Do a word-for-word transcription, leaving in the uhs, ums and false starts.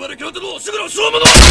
我々京都のおしぐらをしょうもの